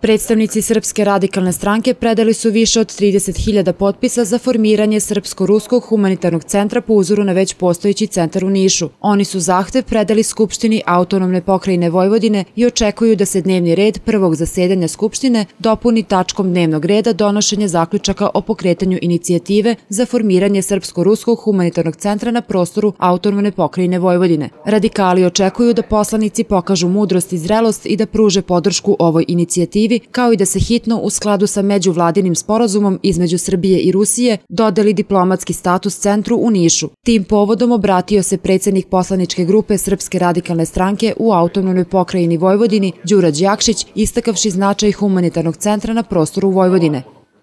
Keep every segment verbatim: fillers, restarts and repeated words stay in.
Predstavnici Srpske radikalne stranke predali su više od trideset hiljada potpisa za formiranje Srpsko-ruskog humanitarnog centra po uzoru na već postojeći centar u Nišu. Oni su zahtev predali Skupštini Autonomne pokrajine Vojvodine i očekuju da se dnevni red prvog zasedanja Skupštine dopuni tačkom dnevnog reda donošenje zaključaka o pokretanju inicijative za formiranje Srpsko-ruskog humanitarnog centra na prostoru Autonomne pokrajine Vojvodine. Radikali očekuju da poslanici pokažu mudrost i zrelost i da pruže podršku ovoj inicijativi, kao i da se hitno u skladu sa međuvladinim sporazumom između Srbije i Rusije dodeli diplomatski status centru u Nišu. Tim povodom obratio se predsjednik poslaničke grupe Srpske radikalne stranke u Autonomnoj pokrajini Vojvodini Đurađ Jakšić, istakavši značaj humanitarnog centra na prostoru Vojvodine.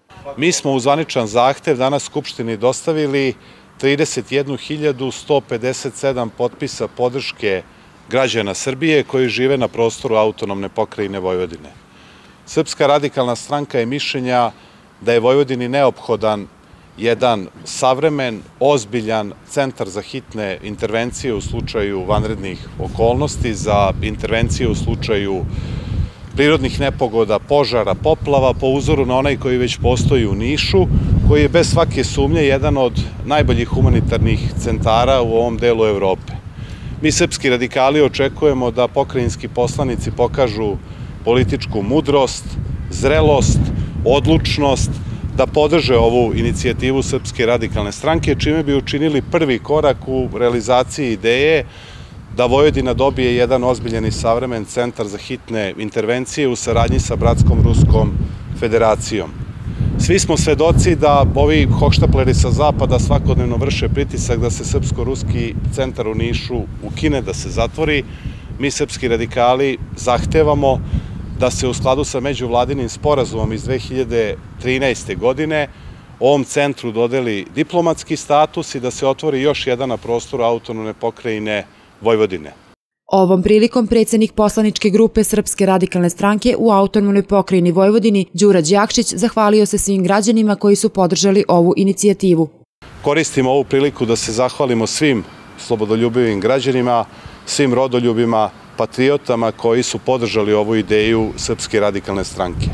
Mi smo u zvaničan zahtev danas Skupštini dostavili trideset jednu hiljadu sto pedeset sedam potpisa podrške građana Srbije koji žive na prostoru Autonomne pokrajine Vojvodine. Srpska radikalna stranka je mišljenja da je Vojvodini neophodan jedan savremen, ozbiljan centar za hitne intervencije u slučaju vanrednih okolnosti, za intervencije u slučaju prirodnih nepogoda, požara, poplava, po uzoru na onaj koji već postoji u Nišu, koji je bez svake sumnje jedan od najboljih humanitarnih centara u ovom delu Evrope. Mi srpski radikali očekujemo da pokrajinski poslanici pokažu političku mudrost, zrelost, odlučnost, da podrže ovu inicijativu Srpske radikalne stranke, čime bi učinili prvi korak u realizaciji ideje da Vojvodina dobije jedan ozbiljen i savremen centar za hitne intervencije u saradnji sa bratskom Ruskom federacijom. Svi smo svedoci da ovi hohštapleri sa zapada svakodnevno vrše pritisak da se Srpsko-ruski centar u Nišu ukine, da se zatvori. Mi srpski radikali zahtevamo da se u skladu sa međuvladinim sporazumom iz dve hiljade trinaeste. godine ovom centru dodeli diplomatski status i da se otvori još jedan na prostoru Autonomne pokrajine Vojvodine. Ovom prilikom predsjednik poslaničke grupe Srpske radikalne stranke u Autonomnoj pokrajini Vojvodini Đurađ Jakšić zahvalio se svim građanima koji su podržali ovu inicijativu. Koristimo ovu priliku da se zahvalimo svim slobodoljubivim građanima, svim rodoljubima, patriotama koji su podržali ovu ideju Srpske radikalne stranke.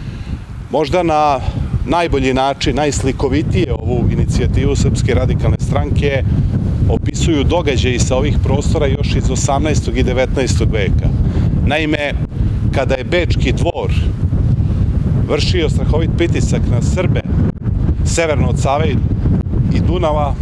Možda na najbolji način, najslikovitije ovu inicijativu Srpske radikalne stranke opisuju događaji sa ovih prostora još iz osamnaestog i devetnaestog veka. Naime, kada je Bečki dvor vršio strahovit pritisak na Srbe severno od Save i Dunava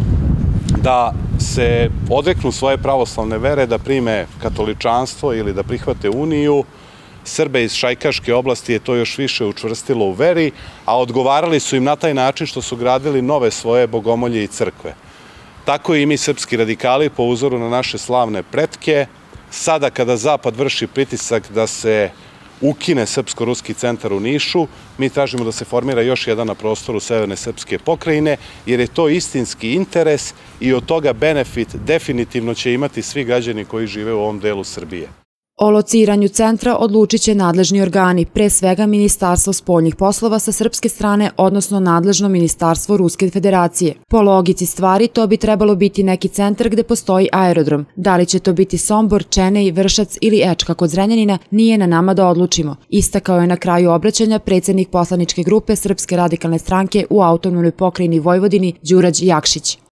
da se odreknu svoje pravoslavne vere, da prime katoličanstvo ili da prihvate uniju, Srbe iz Šajkaške oblasti je to još više učvrstilo u veri, a odgovarali su im na taj način što su gradili nove svoje bogomolje i crkve. Tako i mi srpski radikali po uzoru na naše slavne pretke, sada kada Zapad vrši pritisak da se ukine Srpsko-ruski centar u Nišu, mi tražimo da se formira još jedan na prostoru Severne srpske pokrajine, jer je to istinski interes i od toga benefit definitivno će imati svi građani koji žive u ovom delu Srbije. O lociranju centra odlučit će nadležni organi, pre svega Ministarstvo spoljnih poslova sa srpske strane, odnosno nadležno Ministarstvo Ruske federacije. Po logici stvari to bi trebalo biti neki centar gde postoji aerodrom. Da li će to biti Sombor, Čenej, Vršac ili Ečka kod Zrenjanina, nije na nama da odlučimo. Istakao je na kraju obraćanja predsjednik poslaničke grupe Srpske radikalne stranke u Autonomnoj pokrajini Vojvodini Đurađ Jakšić.